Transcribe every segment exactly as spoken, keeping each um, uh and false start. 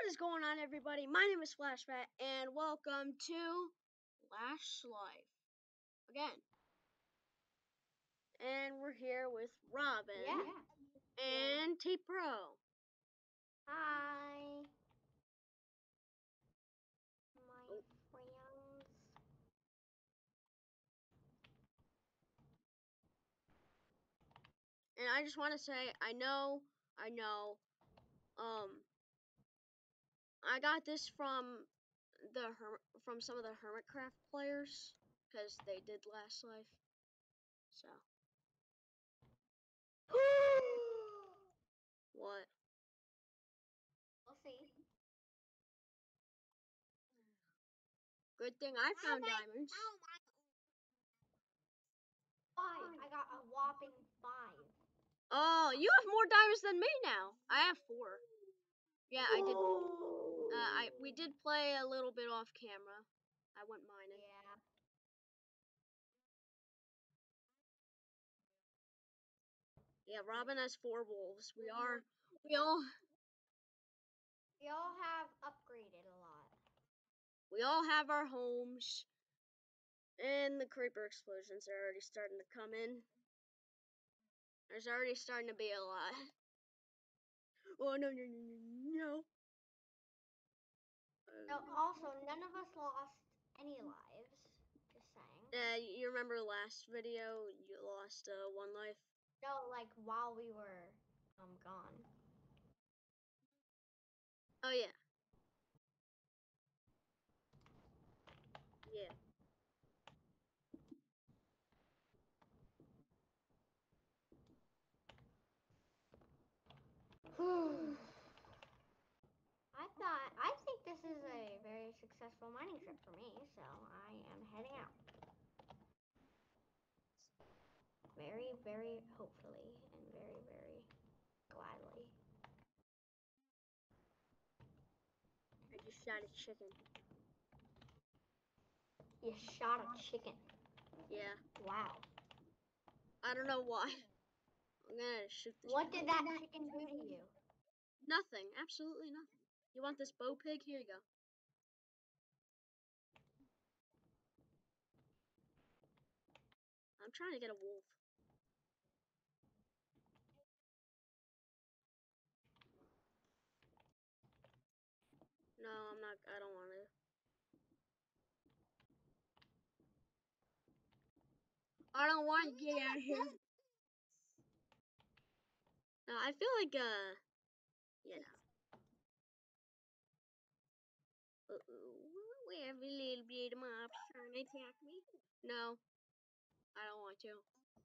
is going on, everybody? My name is Flashbat, and welcome to Lash Life again. And we're here with Robin Yeah. and Tpro. Hi, my Oh. friends. And I just want to say, I know, I know, um, I got this from the Her from some of the Hermitcraft players because they did Last Life. So. What? We'll see. Good thing I found Oh my- diamonds. oh my- Five. I got a whopping five. Oh, you have more diamonds than me now. I have four. Yeah, I did. Uh, I we did play a little bit off camera. I went mining. Yeah. Yeah, Robin has four wolves. We are. We all. We all have upgraded a lot. We all have our homes. And the creeper explosions are already starting to come in. There's already starting to be a lot. Oh no no no no no. No, also, none of us lost any lives. Just saying. Uh, you remember last video? You lost uh, one life. No, like while we were um gone. Oh yeah. Yeah. I thought, I think this is a very successful mining trip for me, so I am heading out. Very, very hopefully and very, very gladly. I just shot a chicken. You shot a chicken. Yeah. Wow. I don't know why. I'm gonna shoot this. What did that chicken do to you? Nothing. Absolutely nothing. You want this bow pig? Here you go. I'm trying to get a wolf. No, I'm not. I don't want to. I don't want to get out of here. No, I feel like, uh, you know. Uh-oh. We have a little bit of mobs trying to attack me. No, I don't want to.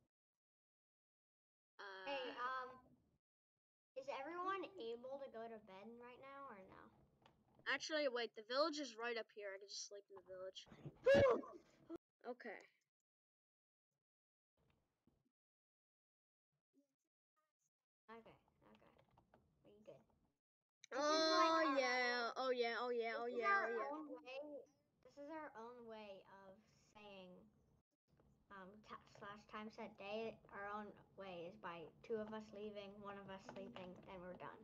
Uh, Hey, um, is everyone able to go to bed right now or no? Actually, wait. The village is right up here. I can just sleep in the village. Okay. Okay, okay. Are you good? Oh, like our- yeah. Oh, yeah. Oh, yeah. Oh, This is yeah. our Oh, yeah. own way. This is our own way of saying um t- slash time set day. Our own way is by two of us leaving, one of us sleeping, and we're done.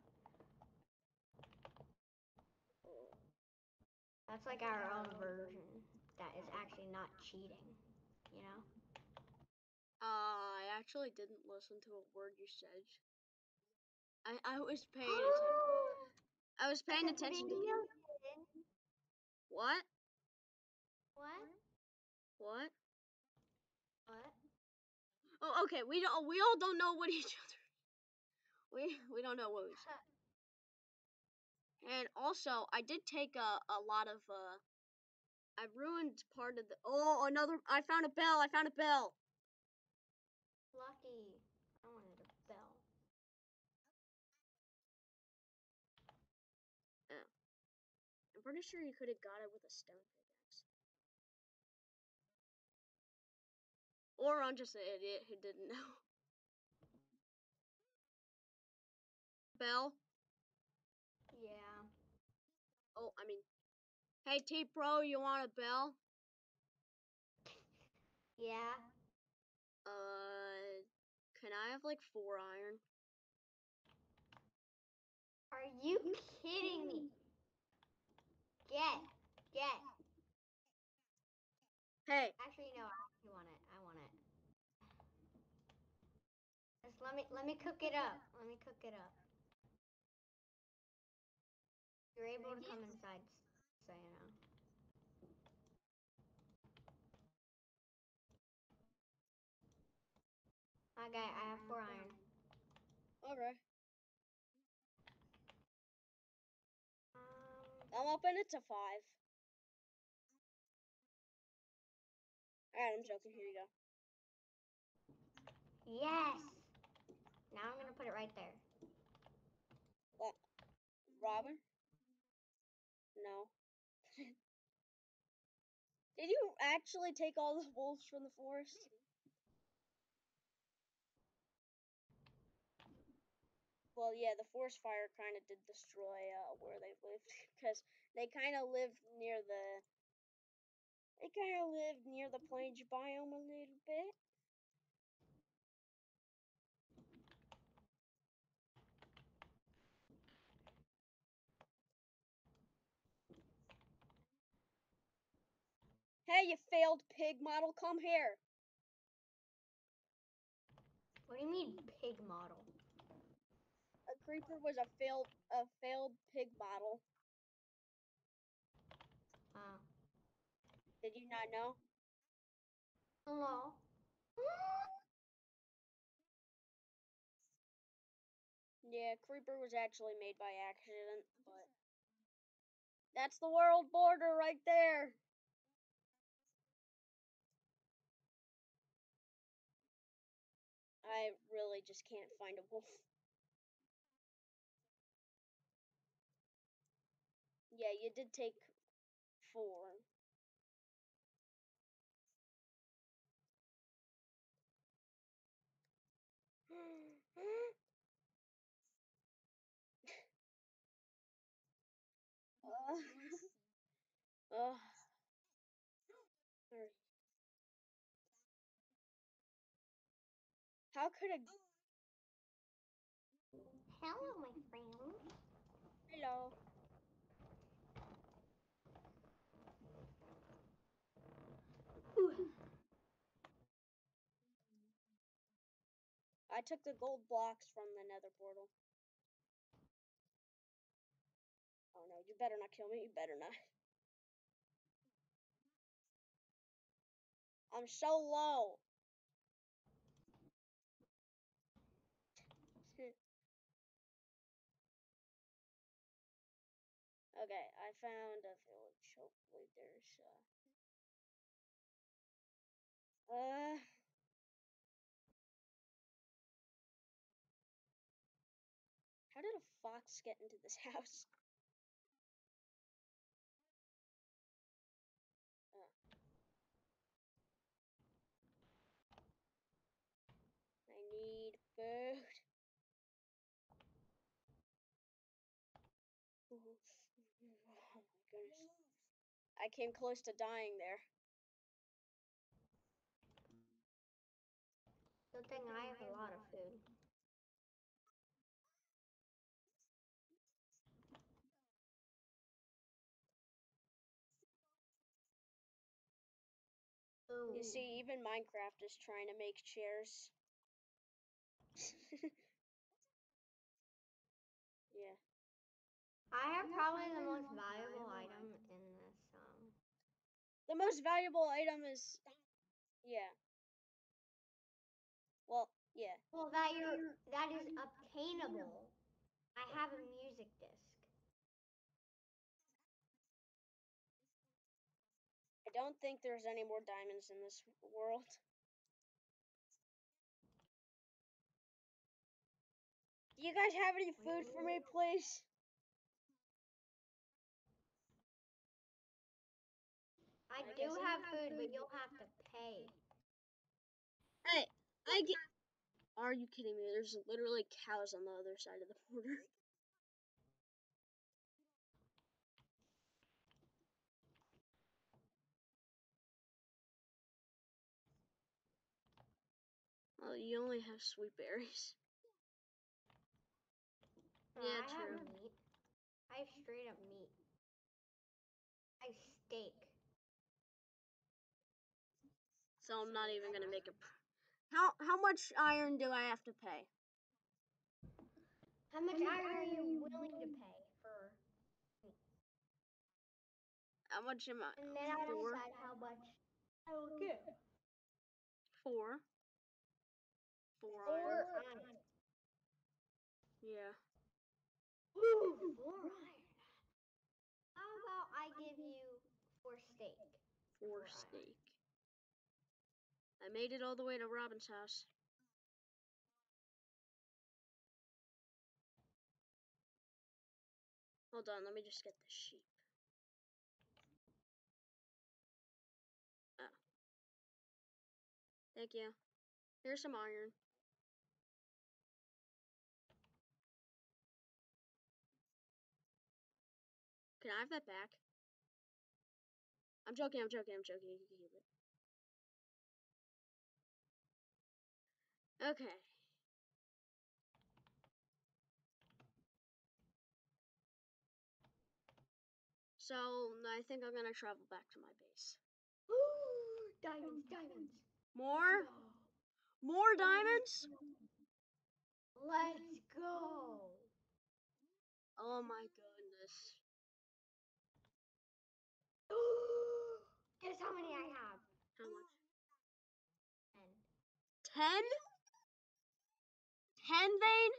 That's like our own version. That is actually not cheating. You know. Uh, I actually didn't listen to a word you said. I, I was paying attention. I was paying The attention to video you. didn't. What? What? What? What? Oh, okay. We don't. We all don't know what each other. We we don't know what we said. And also, I did take a a lot of uh. I ruined part of the. Oh, another. I found a bell. I found a bell. Lucky. I wanted a bell. Oh. I'm pretty sure you could have got it with a stone pickaxe. Or I'm just an idiot who didn't know. Bell. Yeah. Oh, I mean. Hey, Tpro, you want a bell? Yeah. Uh, can I have like four iron? Are you kidding me? Get. Get. Hey. Actually, no. I actually want it. I want it. Just let me let me cook it up. Let me cook it up. You're able to come inside, so you know. Okay, I have four iron. Okay. Um, I'm upping it to five. Alright, I'm joking. Here you go. yes. Now I'm gonna put it right there. What? Robin? No. Did you actually take all the wolves from the forest? Well, yeah, the forest fire kind of did destroy uh, where they lived, because they kind of lived near the. They kind of lived near the plains biome a little bit. Hey, you failed pig model, come here. What do you mean pig model? A creeper was a failed a failed pig model. Oh. Did you not know? Hello. Yeah, creeper was actually made by accident, but that's the world border right there. I really just can't find a wolf. Yeah, you did take four. uh, uh, how could a Hello, my friend. hello? Ooh. I took the gold blocks from the nether portal. Oh no, you better not kill me, you better not. I'm so low. Okay, I found a village. Hopefully there's uh uh how did a fox get into this house? Uh, I need food. Oh my goodness. I came close to dying there. Good thing I have a lot of food. Ooh. You see, even Minecraft is trying to make chairs. Yeah. I have probably the most valuable item in this. Um. The most valuable item is yeah. Well, yeah. Well, that you're that is obtainable. I have a music disc. I don't think there's any more diamonds in this world. Do you guys have any food for me, please? I do have food, but you'll have to pay. Hey, I get. Are you kidding me? There's literally cows on the other side of the border. Oh, you only have sweet berries. No, Yeah, I true. have meat. I have straight up meat. I steak. So I'm not even gonna make a. How how much iron do I have to pay? How much iron are you willing to pay for? How much am I? And then I Four. decide how much I will give. Four. Four Four iron. iron. Yeah. Ooh, four iron. How about I give you four steak? Four steak. I made it all the way to Robin's house. Hold on, let me just get the sheep. Oh. Thank you. Here's some iron. Can I have that back? I'm joking, I'm joking, I'm joking. You can keep it. Okay. So, I think I'm gonna travel back to my base. Ooh, diamonds, diamonds. More? More diamonds? Let's go. Oh my goodness. Guess how many I have? How much? Ten. Ten? Ten, Vane?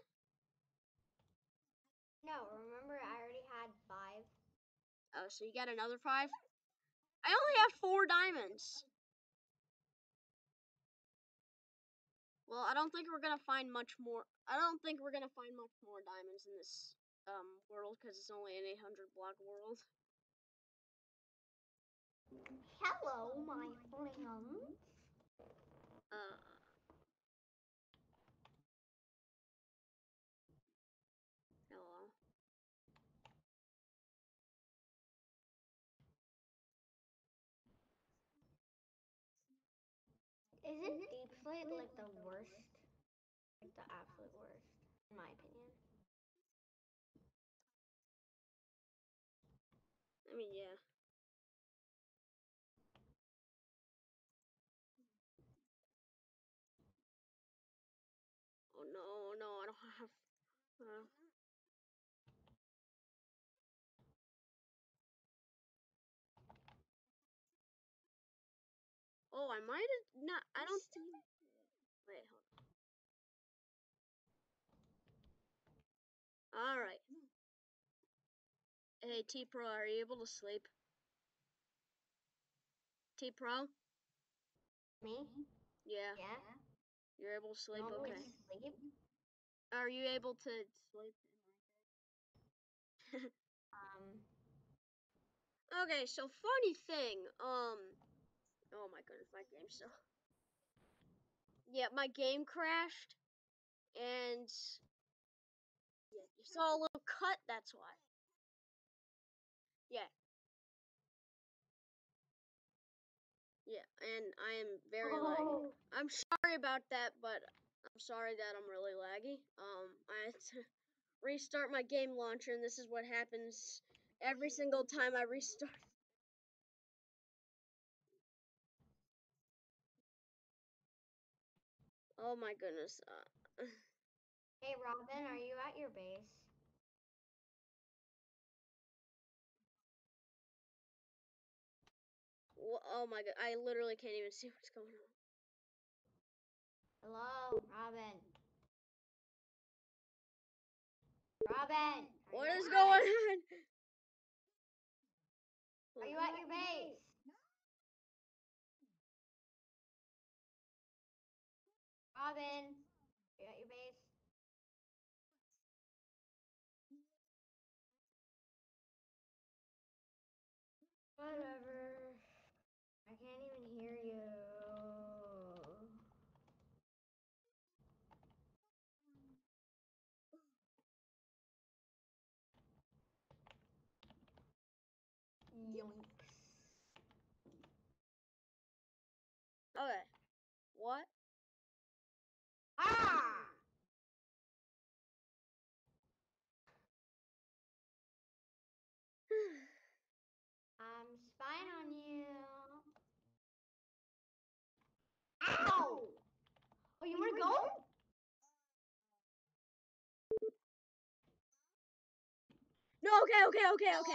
No, remember I already had five. Oh, so you got another five? I only have four diamonds. Well, I don't think we're gonna find much more. I don't think we're gonna find much more diamonds in this um world because it's only an eight hundred block world. Hello, my friends. Uh. Hello. Isn't deep slate like the worst? Like the absolute worst, in my opinion. I mean, yeah. Oh no, no, I don't have. Uh, oh, I might have not. I don't think. Wait, hold on. All right. Hey, Tpro, are you able to sleep? Tpro? Me? Yeah. Yeah. You're able to sleep. You want me Okay. to sleep? Are you able to sleep? Um. Okay, so funny thing. Um. Oh my goodness, my game so. Yeah, my game crashed, and yeah, you saw a little cut. That's why. Yeah. Yeah, and I am very laggy. Oh. I'm sorry about that, but I'm sorry that I'm really laggy. Um, I had to restart my game launcher, and this is what happens every single time I restart. Oh my goodness. Uh, Hey, Robin, are you at your base? oh my god, I literally can't even see what's going on. Hello, Robin. Robin, are What you is at going it? on? Are you at your base? Robin, are you at your base? Whatever. I can't even hear you. Yoinks. Okay. What? you wanna go? No, okay, okay, okay, okay.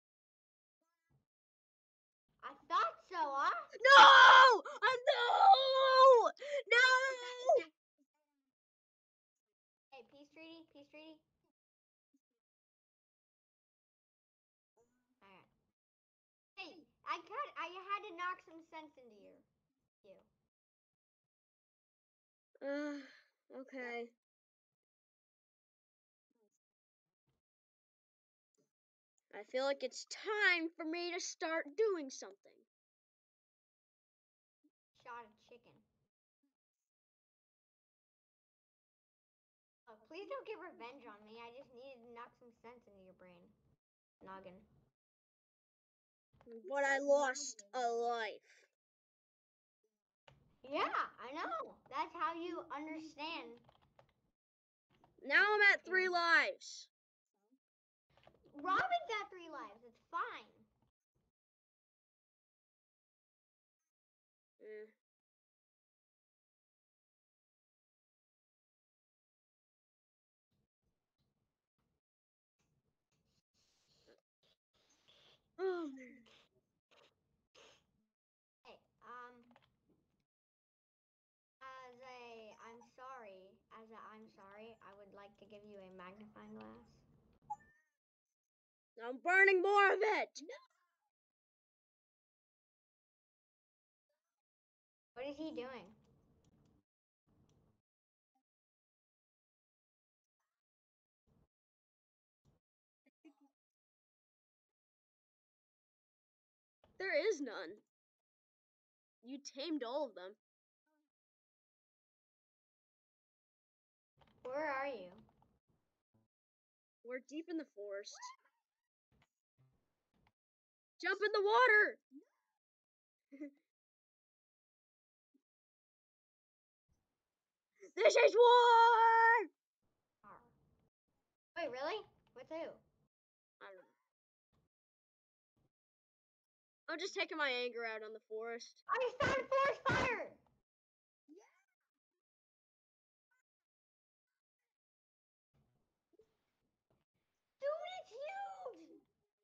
I thought so, huh? No! Uh, no! No! Hey, peace treaty, peace treaty. Alright. Hey, I got, I had to knock some sense into you. You. Uh, okay. I feel like it's time for me to start doing something. Shot a chicken. Oh, please don't get revenge on me. I just needed to knock some sense into your brain. Noggin. But I lost a life. Yeah, I know. That's how you understand. Now I'm at three lives. Robin's got three lives. It's fine. Mm. Oh man. Hey, um, as a I'm sorry, as a I'm sorry, I would like to give you a magnifying glass. I'm burning more of it. What is he doing? There is none. You tamed all of them. Where are you? We're deep in the forest. Jump in the water! This is war! Wait, really? With who? I don't know. I'm just taking my anger out on the forest. I started forest fire! Dude, it's huge!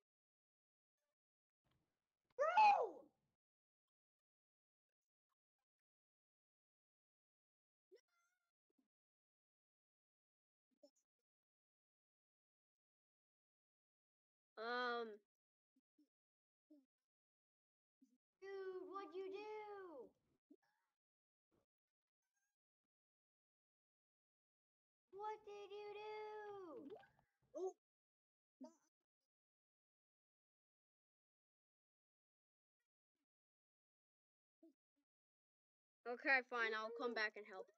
Bro! Um, Dude, what'd you do? What did you do? oh, okay, fine, I'll come back and help.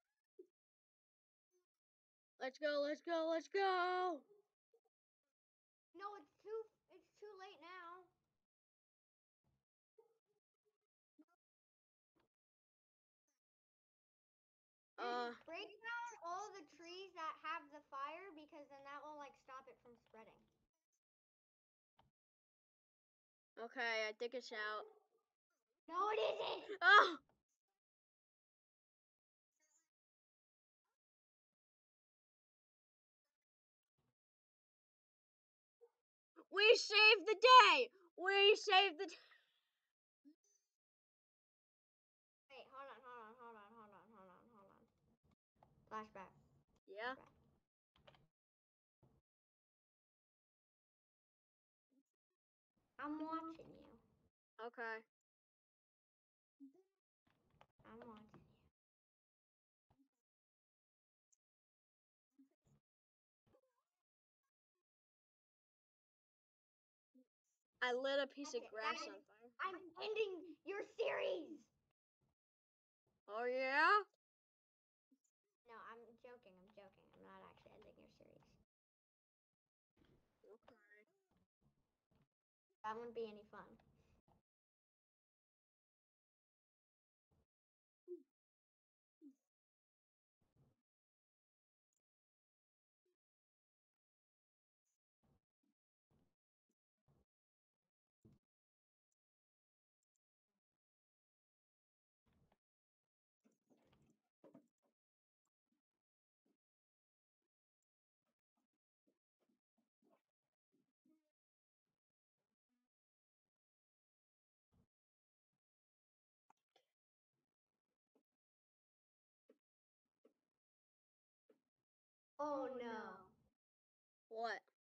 Let's go, let's go, let's go! No, it's too it's too late now. Uh, Just break down all the trees that have the fire because then that will like stop it from spreading. okay, I think it's out. No, it isn't. Oh! We saved the day! We saved the day! Wait, hold on, hold on, hold on, hold on, hold on, hold on. Flashback. Yeah? I'm watching you. Okay. I'm watching you. I lit a piece That's of it. grass That on is, fire. I'm ending your series. Oh, yeah? No, I'm joking. I'm joking. I'm not actually ending your series. Okay. That wouldn't be any fun. Oh no. What?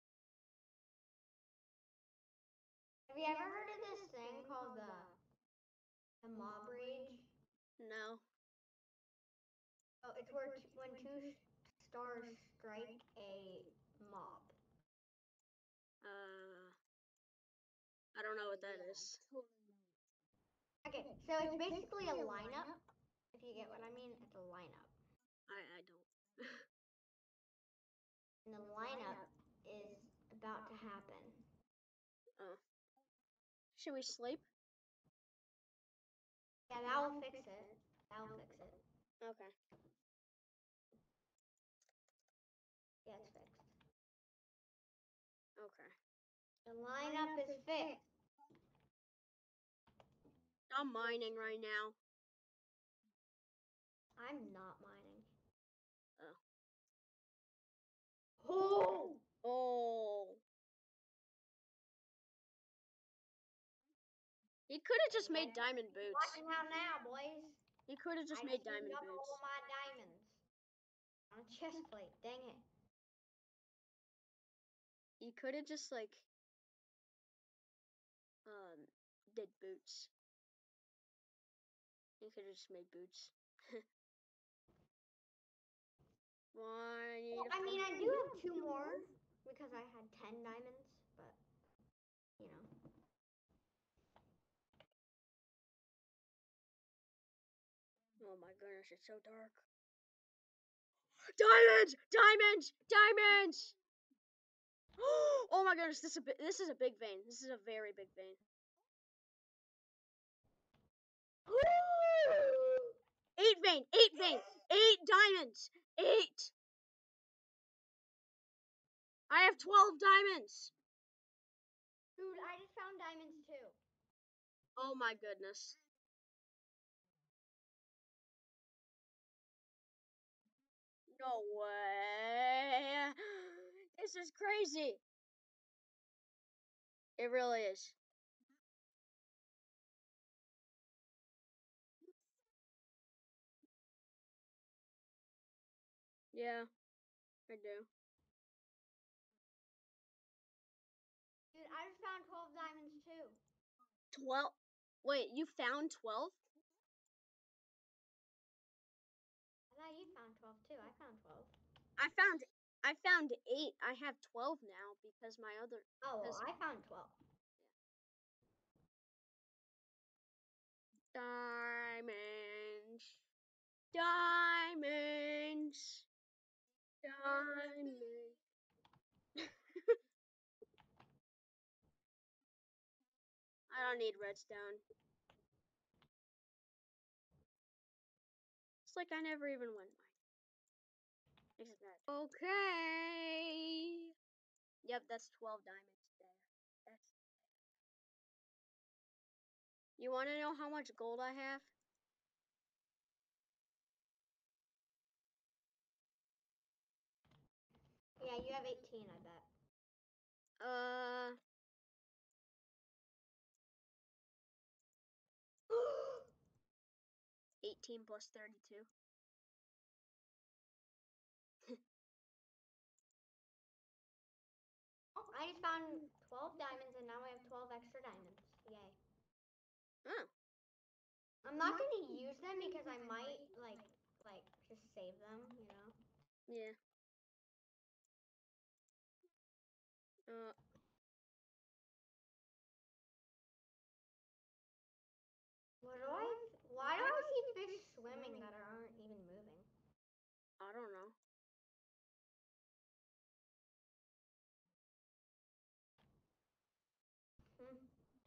Have you ever heard of this thing called the, the mob rage? No. Oh, it's where t- when two stars strike a mob. Uh, I don't know what that is. Okay, so it's basically a lineup. If you get what I mean, it's a lineup. I I don't. And the lineup is about to happen. Oh. Should we sleep? Yeah, that will fix it. That will fix it. Okay. Yeah, it's fixed. Okay. The lineup is fixed. I'm mining right now. I'm not mining. Oh. Oh! Oh. He could have just made diamond boots. Watching out now, boys. He could have just I made just diamond used up boots. all my diamonds on a chest plate. Dang it. He could have just like um did boots. He could have just made boots. Why? I need Well, a I mean, I phone. do have two more because I had ten diamonds, but you know. Oh my goodness, it's so dark. Diamonds! Diamonds! Diamonds! Oh my goodness, this is a bi- this is a big vein. This is a very big vein. Eight vein, eight vein, eight diamonds, eight. I have twelve diamonds. Dude, I just found diamonds too. Oh my goodness. No way. This is crazy. It really is. Yeah, I do. Dude, I just found twelve diamonds too. twelve. Wait, you found twelve? I thought you found twelve too. I found twelve. I found I found eight. I have twelve now because my other Oh, well, because I found twelve. diamonds. Diamonds. Diamonds. I don't need redstone. It's like I never even went mine. Isn't that okay? Yep, that's twelve diamonds there. That's. You want to know how much gold I have? Yeah, you have eighteen, I bet. Uh, eighteen plus thirty-two. Oh, I just found twelve diamonds and now I have twelve extra diamonds. Yay. Oh. I'm not going to use them because I might, like, like, just save them, you know? Yeah. Uh. What do I, why do I see fish swimming that aren't even moving? I don't know. Hmm.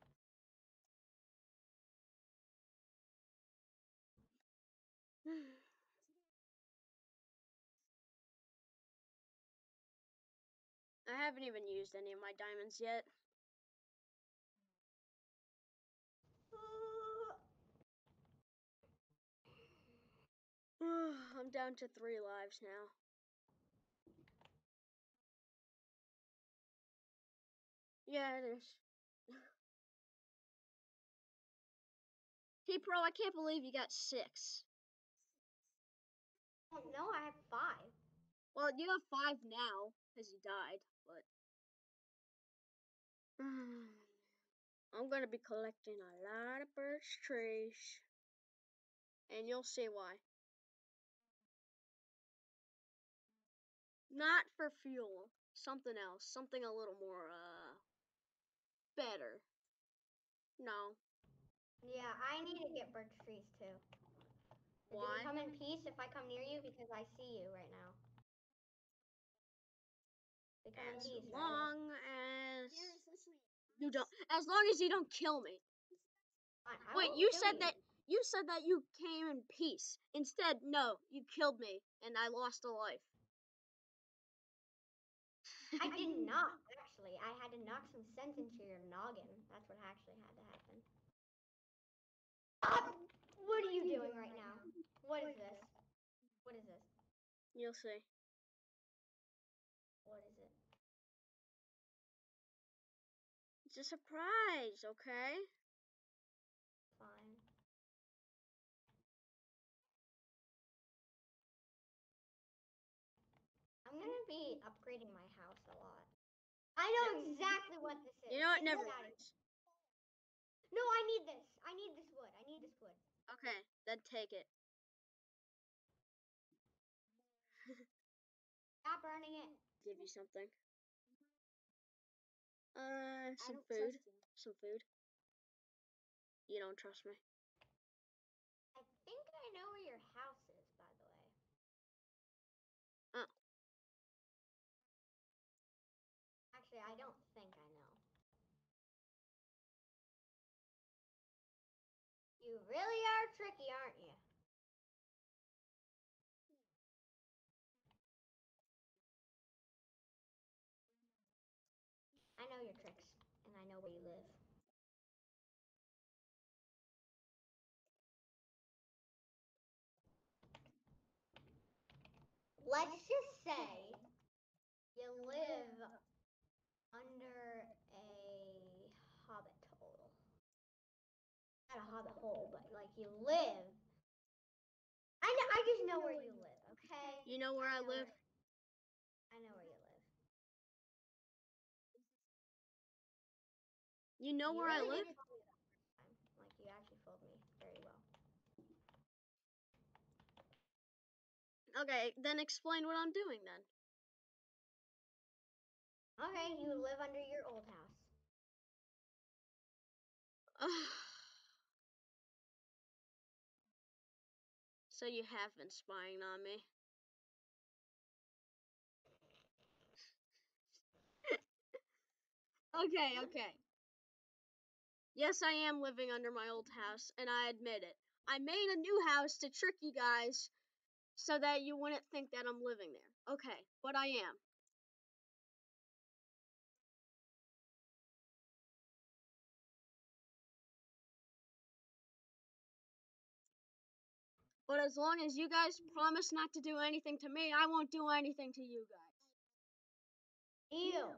I haven't even used any of my diamonds yet. I'm down to three lives now. Yeah, it is. Tpro, I can't believe you got six. Oh, no, I have five. Well, Well, you have five now, because you died, but... I'm gonna be collecting a lot of birch trees. And you'll see why. Not for fuel. Something else. Something a little more, uh... better. No. Yeah, I need to get birch trees too. Do we Why? come in peace if I come near you? Because I see you right now. We come in As peace, right? long as you don't, as long as you don't kill me. I Wait, won't you kill said you. that you said that you came in peace. Instead, no, you killed me and I lost a life. I did not, actually. I had to knock some sense into your noggin. That's what actually had to happen. Uh, what are you doing right now? What is this? What is this? You'll see. What is it? It's a surprise, okay? Fine. I'm gonna be upgrading my house a lot. I know exactly what this is. You know what? Get Never this out of mind. here. No, I need this. I need this wood. I need this wood. Okay, then take it. Stop burning it. Give you something. Uh, some food. Some food. You don't trust me. I think I know where your house is, by the way. Oh. Actually, I don't think I know. You really are tricky, aren't you? I know your tricks, and I know where you live. Let's just say you live under a hobbit hole. Not a hobbit hole, but like you live. I know. I just know where you live. Okay. You know where I, know live? Where, I know where you live. You know You where I really live? did fool me that first time. Like you actually fooled me very well. Okay, then explain what I'm doing then. Okay, you live under your old house. So you have been spying on me. Okay, okay. Yes, I am living under my old house, and I admit it. I made a new house to trick you guys so that you wouldn't think that I'm living there. Okay, but I am. But as long as you guys promise not to do anything to me, I won't do anything to you guys. Deal.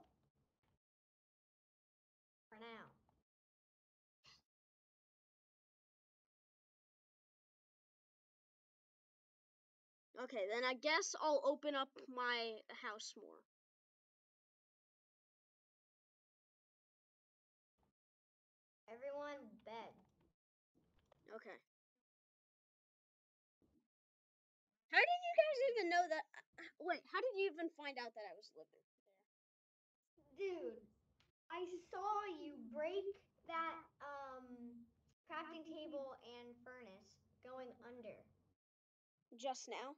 For now. Okay, then I guess I'll open up my house more. Everyone, bed. Okay. How did you guys even know that? Wait, how did you even find out that I was living there? Dude, I saw you break that um crafting table and furnace going under. Just now?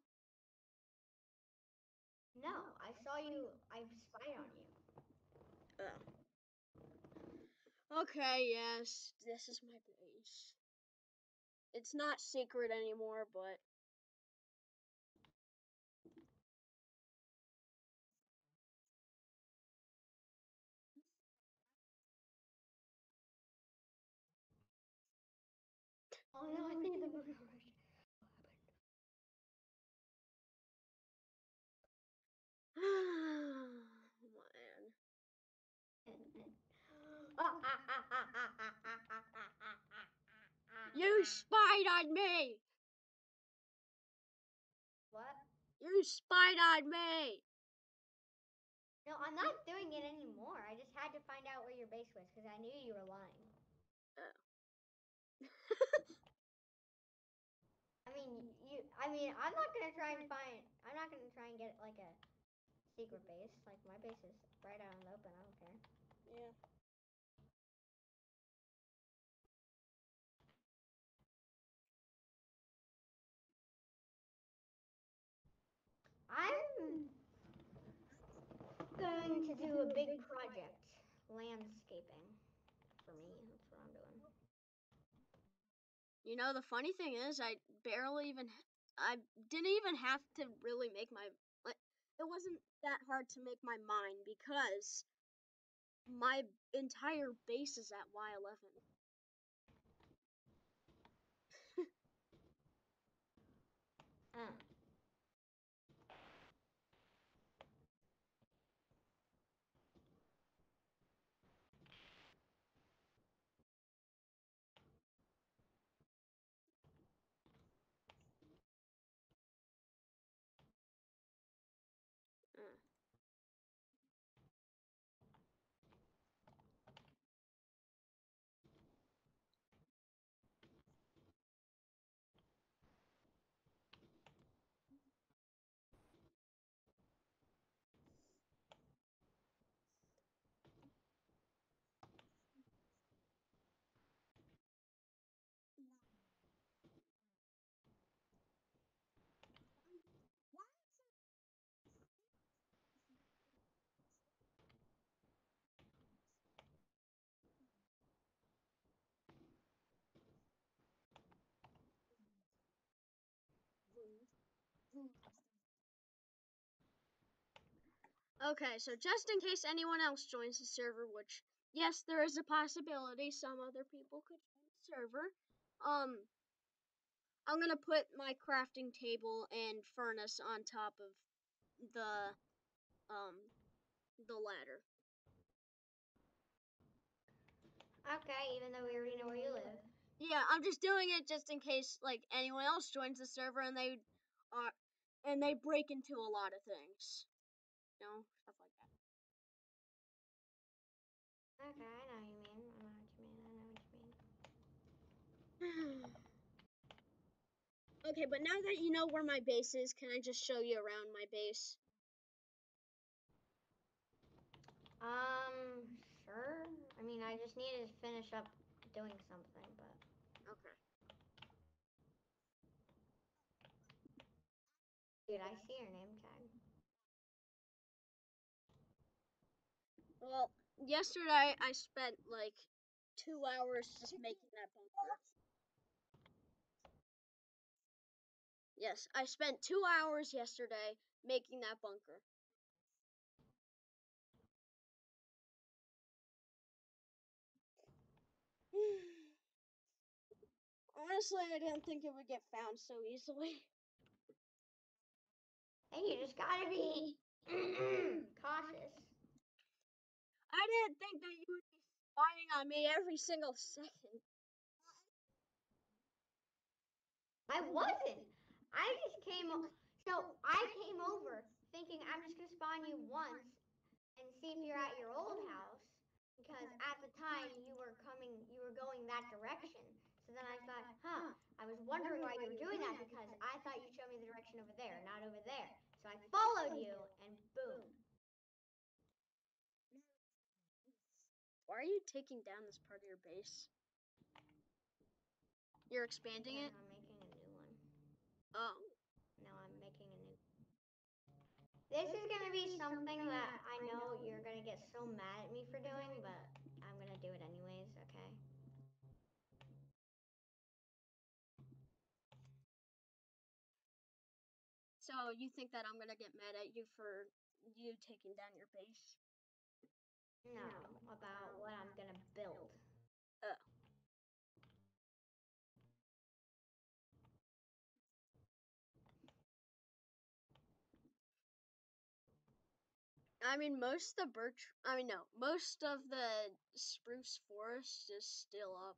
No, I saw you. I spied on you. Oh. Okay, yes, this is my base. It's not secret anymore, but... Oh no, I think the moon already. Man. You spied on me! What? You spied on me! I'm not doing it anymore. I just had to find out where your base was because I knew you were lying. Oh. I mean, you. I mean, I'm not gonna try and find. I'm not gonna try and get like a secret base. Like my base is right out in the open. I don't care. Yeah. I'm going to do a big project, landscaping. For me, that's what I'm doing. You know, the funny thing is, I barely even, I didn't even have to really make my, like, it wasn't that hard to make my mine because my entire base is at Y eleven. Uh. Uh. Okay, so just in case anyone else joins the server, which, yes, there is a possibility some other people could join the server, um, I'm gonna put my crafting table and furnace on top of the, um, the ladder. Okay, even though we already know where you live. Yeah, I'm just doing it just in case, like, anyone else joins the server and they are, and they break into a lot of things. You know, stuff like that. Okay, I know what you mean. I know what you mean. I know what you mean. Okay, but now that you know where my base is, can I just show you around my base? Um, sure. I mean, I just needed to finish up doing something, but. Okay. Dude, I see your name tag. Well, yesterday I spent like two hours just making that bunker. Yes, I spent two hours yesterday making that bunker. Honestly, I didn't think it would get found so easily. Hey, you just gotta be cautious. I didn't think that you would be spying on me every single second. I wasn't. I just came. O- so I came over thinking I'm just gonna spawn you once and see if you're at your old house because at the time you were coming, you were going that direction. So then I thought, huh, I was wondering why you were doing that because I thought you'd show me the direction over there, not over there. So I followed you and boom. Why are you taking down this part of your base? You're expanding Because it? I'm making a new one. Oh. No, I'm making a new. This is going to be something that I know you're going to get so mad at me for doing, but I'm going to do it anyways, okay? So you think that I'm gonna get mad at you for you taking down your base? No, about what I'm going to build. Oh. I mean, most of the birch, I mean, no, most of the spruce forest is still up.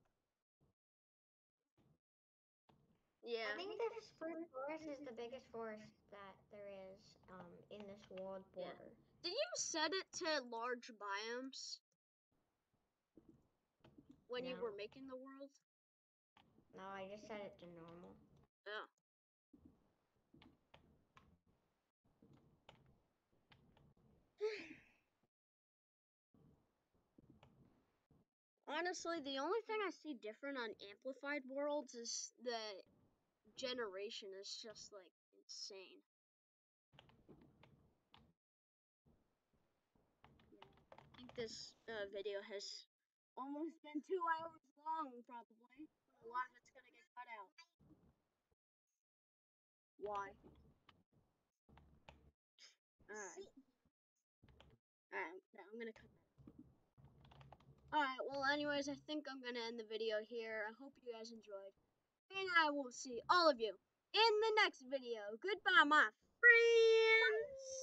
Yeah. I think the spruce forest is the biggest forest that there is um, in this world border. Yeah. Did you set it to large biomes when you No. were making the world? No, I just set it to normal. Yeah. Honestly, the only thing I see different on amplified worlds is the generation is just like insane. I think this uh, video has almost been two hours long, probably. But a lot of it's gonna get cut out. Why? Alright. Alright, I'm gonna cut that out. Alright, well, anyways, I think I'm gonna end the video here. I hope you guys enjoyed. And I will see all of you in the next video. Goodbye, my friends.